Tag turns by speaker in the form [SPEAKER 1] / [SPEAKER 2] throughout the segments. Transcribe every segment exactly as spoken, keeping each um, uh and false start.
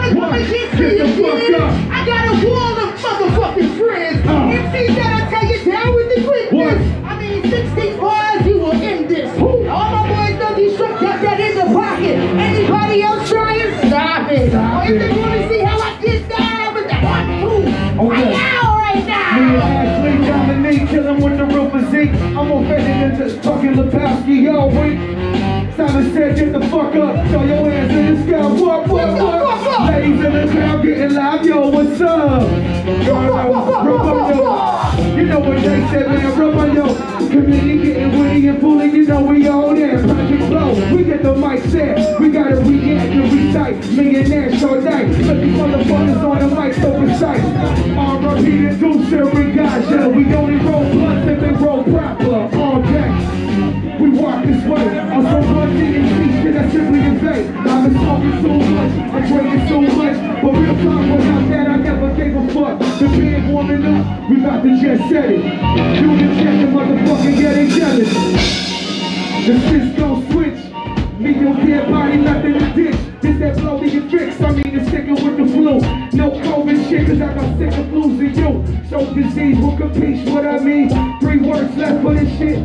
[SPEAKER 1] I'ma get to you, kid. I got a wall of motherfucking friends. Uh. M Cs that'll tell you down with the quickness. I mean, sixteen bars, you will end this. All my boys know Destruct got that in the pocket. Anybody else trying? Stop it. Stop or if they want to see how I get down with the one, two, okay. I out right now.
[SPEAKER 2] Me and Ashley, Domnique, chillin' with the real physique. I'm more better than just fucking Lebowski, yo, wait. Simon said, get the fuck up. Throw your hands in the sky, what, what, what? Ladies in the crowd getting live, yo, what's up? Rub on yo. You know what they said, man, rub on yo. Community getting witty and fooling, you know we all there. Project Flow, we get the mic set. We gotta react and recite. Millionaire show night. Look, these motherfuckers on the mic so precise. R R P and Deuce, we got ya. We only roll plus if they roll proper. All day. We walk this way. I'm so lucky and see shit I simply convey. I've been smoking so much, I'm drinking so much. But real talk without that, I never gave a fuck. The band warming up, we about to just set it. Do the check, the motherfucker getting jealous. The shit's gon' switch. Me, your dead body left in the ditch. This that blow me your tricks, I mean it's sticking with the flu. No COVID shit, cause I got sick of blues than you. So disease will compete, what I mean. Three words left for this shit.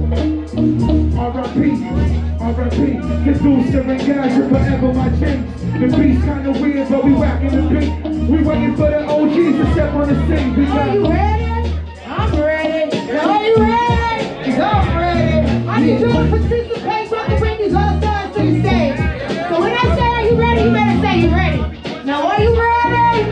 [SPEAKER 2] R I P, R I P. The dudes and guys are forever my change. The beat's kinda weird, but we rockin' the beat. We waiting for the O Gs to step on the scene. We
[SPEAKER 1] are you ready? I'm ready. Are you ready? I'm ready. I need you to participate so I can bring these other guys to the stage. So when I say are you ready, you better say you ready. Now are you ready?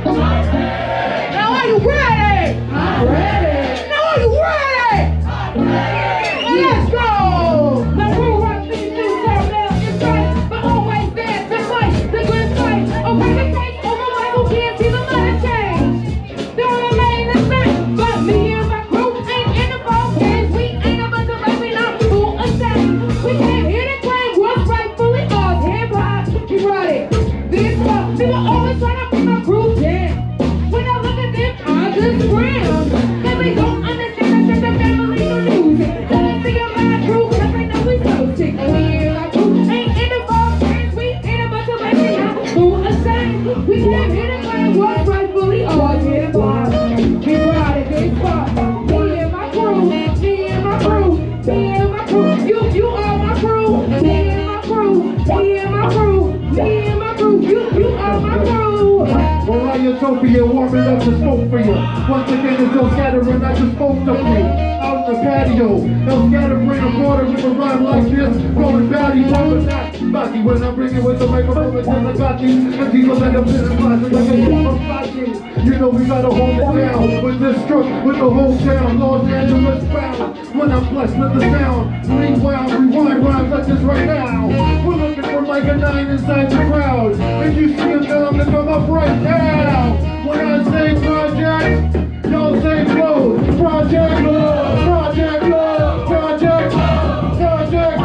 [SPEAKER 1] Now are you ready? I'm ready. Now are you ready? I'm ready. Let's go. Now who wants to do so now? It's right, but always there to fight the good fight. Okay, the case over my who can't see the letter change. Don't remain the same, but me and my crew ain't in the ball games. We ain't about to make me not fool a thing. We can't hear the claim what's rightfully ours. Hip hop, we run it. This fuck, people always trying to put my crew down. When I look at them, I just frown. Cause they don't understand that the family don't lose it. Don't see my crew, cause they know we so sick. We and my crew ain't in the ball games. We ain't about to make me not fool a thing. We can't hear the claim what's rightfully ours. Hip hop, we run it. This fuck, me and my crew, me and my crew, me and my crew. You, you are my crew, me and my crew, me and my crew, me and my crew. You, you are my crew.
[SPEAKER 2] Well, Utopia warming up the smoke for you. Once again, it's those gathering I just spoke to me. Out in the patio, those gathering a water with a rhyme like this. Rolling batty, but not Bucky. When I bring it with the microphone, it's just a Bucky. And people that have been in closet like a hip Bucky. You know we gotta hold it down with this truck, with the whole town. Los Angeles bound. When I'm blessed with the sound, rewind, rewind rhymes like this right now. We're looking for like a nine inside the crowd. And you see them tell them to come up right now. When I say project, y'all say flow. Project love, project love, project love, project.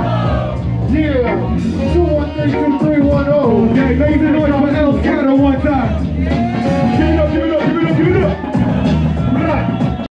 [SPEAKER 2] Yeah. two one three two three one zero. Okay, make the noise for El Scatter one time.